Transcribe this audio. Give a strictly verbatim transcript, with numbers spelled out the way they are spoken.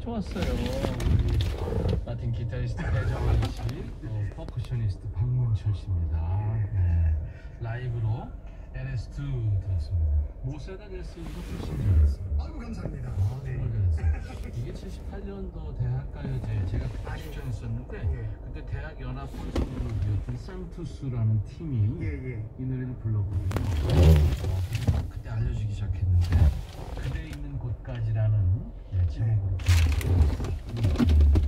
좋았어요. 라틴 기타리스트 배정환 씨, 또 퍼쿠셔니스트 박문철 씨입니다. 네. 라이브로 엘에스 투 들었습니다. 모세다 냈으니까 출신이었어요. 아이고 감사합니다. 아, 네. 정말 잘했어요. 이게 칠십팔 년도 대학가요제 제가 그때 출전했었는데 예. 그때 대학 연합 혼성 그룹이었던 산투스라는 팀이 예, 예. 이 노래를 불렀거든요. 어, 그때 알려주기 시작했는데 그대 있는 곳까지라는 네, 제목으로 불렀어요.